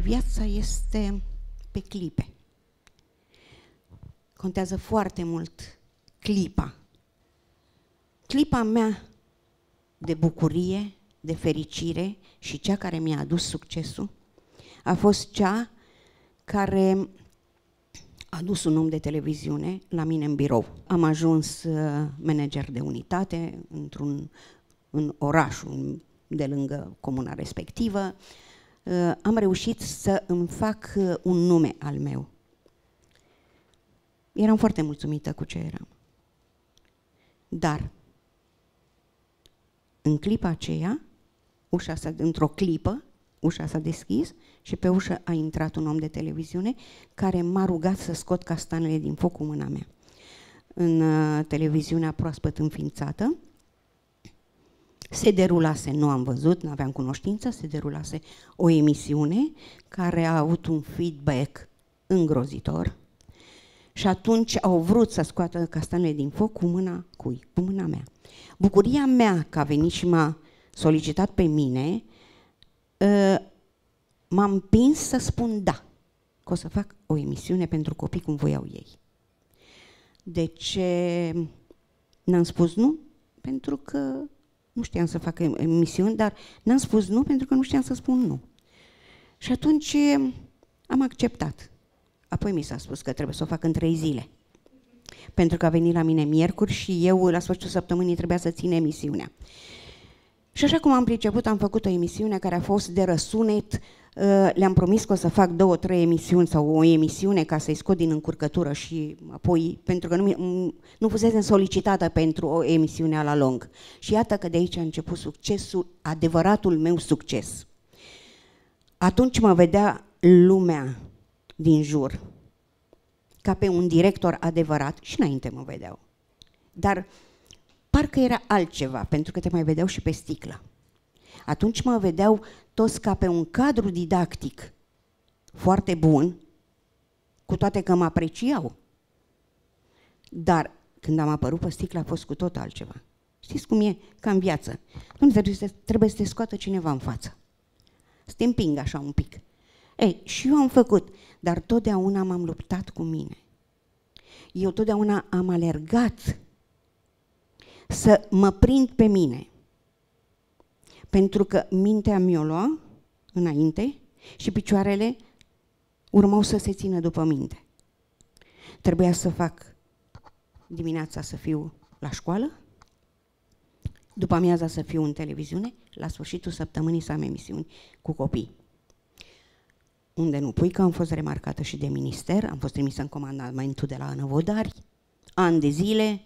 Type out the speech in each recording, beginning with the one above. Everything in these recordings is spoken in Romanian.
viața este pe clipe. Contează foarte mult clipa. Clipa mea de bucurie, de fericire și cea care mi-a adus succesul a fost cea care a adus un om de televiziune la mine în birou. Am ajuns manager de unitate în orașul de lângă comuna respectivă. Am reușit să îmi fac un nume al meu. Eram foarte mulțumită cu ce eram. Dar în clipa aceea, într-o clipă, ușa s-a deschis și pe ușă a intrat un om de televiziune care m-a rugat să scot castanele din foc cu mâna mea. În televiziunea proaspăt înființată se derulase, nu am văzut, nu aveam cunoștință, se derulase o emisiune care a avut un feedback îngrozitor și atunci au vrut să scoată castanele din foc cu mâna cui? Cu mâna mea. Bucuria mea că a venit și m-a solicitat pe mine m-a împins să spun da, că o să fac o emisiune pentru copii cum voiau ei. De ce n-am spus nu? Pentru că nu știam să fac emisiuni, dar n-am spus nu pentru că nu știam să spun nu. Și atunci am acceptat. Apoi mi s-a spus că trebuie să o fac în 3 zile. Pentru că a venit la mine miercuri și eu la sfârșitul săptămânii trebuia să țin emisiunea. Și așa cum am priceput, am făcut o emisiune care a fost de răsunet. Le-am promis că o să fac 2-3 emisiuni sau o emisiune ca să-i scot din încurcătură și apoi, pentru că nu fusesem solicitată pentru o emisiune la lung. Și iată că de aici a început succesul, adevăratul meu succes. Atunci mă vedea lumea din jur ca pe un director adevărat și înainte mă vedeau. Dar parcă era altceva, pentru că te mai vedeau și pe sticlă. Atunci mă vedeau toți ca pe un cadru didactic foarte bun, cu toate că mă apreciau. Dar când am apărut pe sticlă a fost cu tot altceva. Știți cum e? Ca în viață. Trebuie să te scoată cineva în față. Să te împingă așa un pic. Ei, și eu am făcut, dar totdeauna m-am luptat cu mine. Eu totdeauna am alergat să mă prind pe mine. Pentru că mintea mi-o lua înainte și picioarele urmau să se țină după minte. Trebuia să fac dimineața să fiu la școală, după amiaza să fiu în televiziune, la sfârșitul săptămânii să am emisiuni cu copii. Unde nu pui că am fost remarcată și de minister, am fost trimisă în comandamentul de la Năvodari, ani de zile.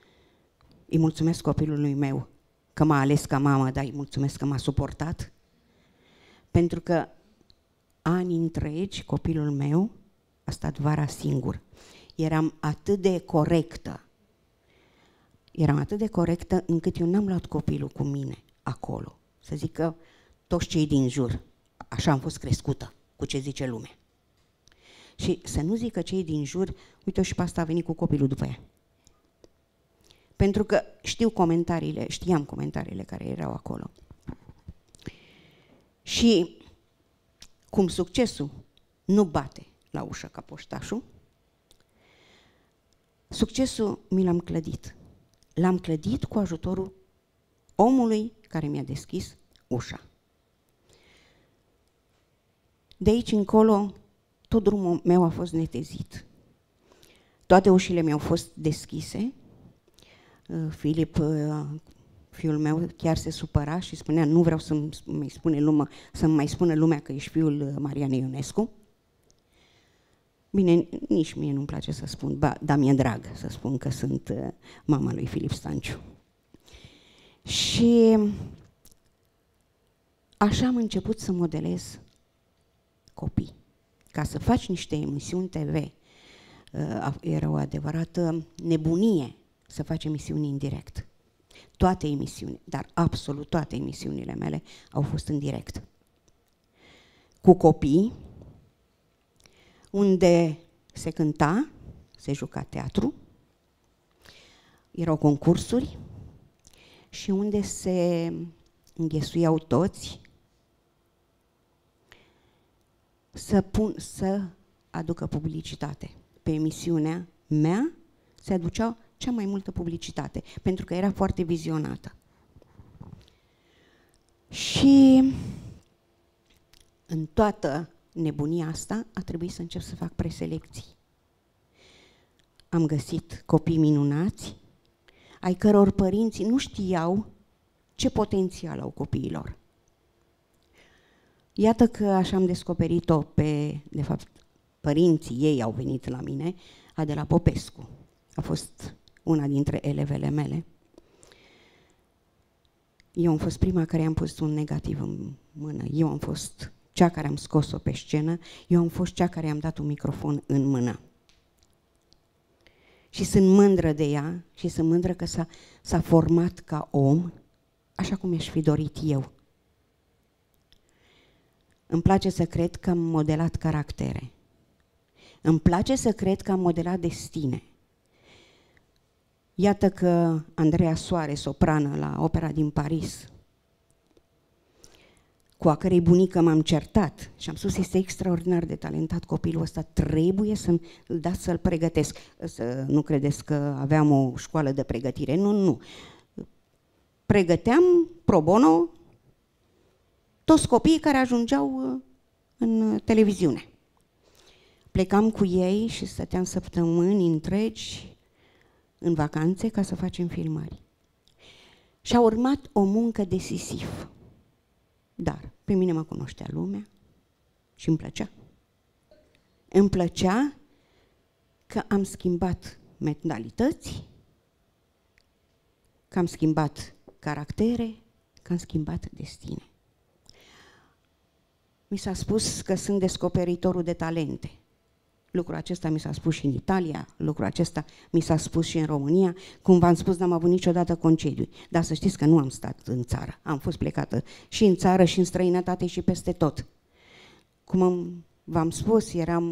Îi mulțumesc copilului meu că m-a ales ca mamă, dar îi mulțumesc că m-a suportat. Pentru că ani întregi copilul meu a stat vara singur. Eram atât de corectă. Eram atât de corectă încât eu n-am luat copilul cu mine acolo. Să zic că toți cei din jur, așa am fost crescută, cu ce zice lumea. Și să nu zică cei din jur, uite și pe asta a venit cu copilul după ea. Pentru că știam comentariile care erau acolo. Și cum succesul nu bate la ușă ca poștașul, succesul mi l-am clădit. L-am clădit cu ajutorul omului care mi-a deschis ușa. De aici încolo, tot drumul meu a fost netezit. Toate ușile mi-au fost deschise. Filip, fiul meu, chiar se supăra și spunea: nu vreau să-mi mai spună lumea că ești fiul Marianei Ionescu. Bine, nici mie nu-mi place să spun, dar mi-e drag să spun că sunt mama lui Filip Stanciu. Și așa am început să modelez copii. Ca să faci niște emisiuni TV, era o adevărată nebunie să faci emisiuni în direct. Toate emisiunile, dar absolut toate emisiunile mele au fost în direct. Cu copii, unde se cânta, se juca teatru, erau concursuri și unde se înghesuiau toți să aducă publicitate. Pe emisiunea mea se aducea cea mai multă publicitate, pentru că era foarte vizionată. Și în toată nebunia asta a trebuit să încep să fac preselecții. Am găsit copii minunați, ai căror părinți nu știau ce potențial au copiilor. Iată că așa am descoperit-o de fapt, părinții ei au venit la mine, Adela Popescu. A fost una dintre elevele mele. Eu am fost prima care am pus un negativ în mână. Eu am fost cea care am scos-o pe scenă. Eu am fost cea care am dat un microfon în mână. Și sunt mândră de ea și sunt mândră că s-a format ca om, așa cum mi-aș fi dorit eu. Îmi place să cred că am modelat caractere. Îmi place să cred că am modelat destine. Iată că Andreea Soare, soprană la Opera din Paris, cu a cărei bunică m-am certat și am spus, este extraordinar de talentat copilul ăsta, trebuie să-l dați să-l pregătesc. Să nu credeți că aveam o școală de pregătire, nu. Pregăteam pro bono toți copiii care ajungeau în televiziune. Plecam cu ei și stăteam săptămâni întregi în vacanțe ca să facem filmări. Și a urmat o muncă de Sisif. Dar pe mine mă cunoștea lumea și îmi plăcea. Îmi plăcea că am schimbat mentalități, că am schimbat caractere, că am schimbat destine. Mi s-a spus că sunt descoperitorul de talente. Lucrul acesta mi s-a spus și în Italia, lucrul acesta mi s-a spus și în România. Cum v-am spus, n-am avut niciodată concediu. Dar să știți că nu am stat în țară. Am fost plecată și în țară, și în străinătate, și peste tot. Cum v-am spus,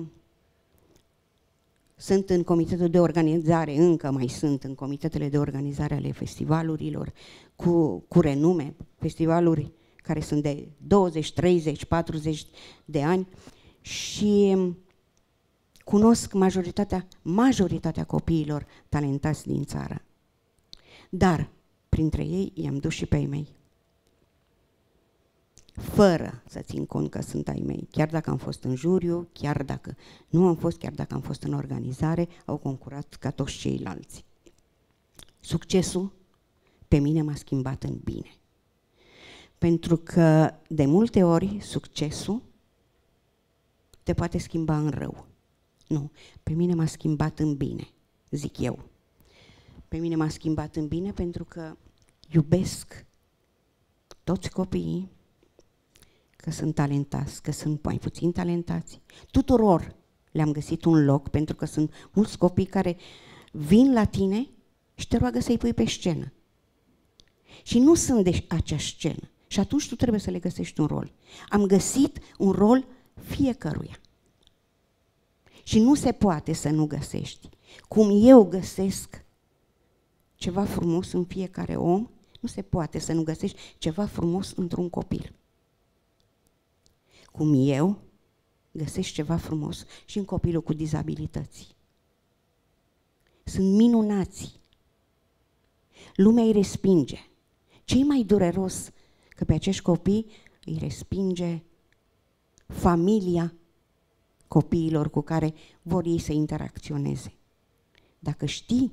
sunt în comitetul de organizare, încă mai sunt în comitetele de organizare ale festivalurilor cu renume, festivaluri care sunt de 20, 30, 40 de ani și cunosc majoritatea copiilor talentați din țară. Dar printre ei i-am dus și pe ai mei. Fără să țin cont că sunt ai mei. Chiar dacă am fost în juriu, chiar dacă nu am fost, chiar dacă am fost în organizare, au concurat ca toți ceilalți. Succesul pe mine m-a schimbat în bine. Pentru că de multe ori succesul te poate schimba în rău. Nu, pe mine m-a schimbat în bine, zic eu. Pe mine m-a schimbat în bine pentru că iubesc toți copiii, că sunt talentați, că sunt mai puțin talentați. Tuturor le-am găsit un loc, pentru că sunt mulți copii care vin la tine și te roagă să-i pui pe scenă. Și nu sunt de acea scenă. Și atunci tu trebuie să le găsești un rol. Am găsit un rol fiecăruia. Și nu se poate să nu găsești. Cum eu găsesc ceva frumos în fiecare om, nu se poate să nu găsești ceva frumos într-un copil. Cum eu găsesc ceva frumos și în copilul cu dizabilități. Sunt minunați. Lumea îi respinge. Ce-i mai dureros că pe acești copii îi respinge familia copiilor cu care vor ei să interacționeze. Dacă știi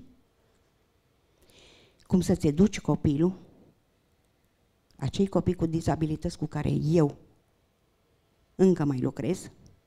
cum să-ți educi copilul, acei copii cu dizabilități cu care eu încă mai lucrez,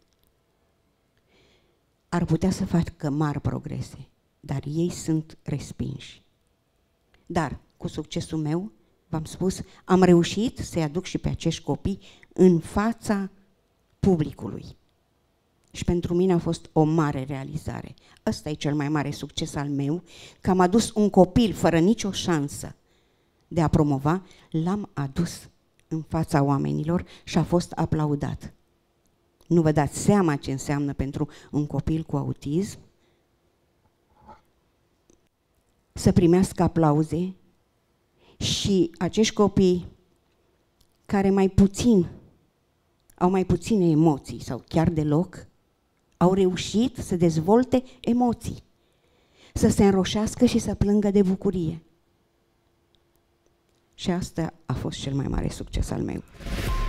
ar putea să facă mari progrese, dar ei sunt respinși. Dar cu succesul meu, v-am spus, am reușit să-i aduc și pe acești copii în fața publicului. Și pentru mine a fost o mare realizare. Ăsta e cel mai mare succes al meu, că am adus un copil fără nicio șansă de a promova, l-am adus în fața oamenilor și a fost aplaudat. Nu vă dați seama ce înseamnă pentru un copil cu autism să primească aplauze și acești copii care mai puțin au mai puține emoții sau chiar deloc, au reușit să dezvolte emoții, să se înroșească și să plângă de bucurie. Și asta a fost cel mai mare succes al meu.